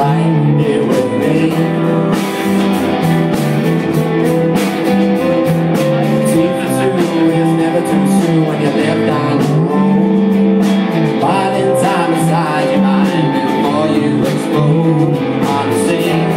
right here with me. It's either too, it's never too soon when you're left on your own. Biding time inside your mind before you explode on the scene.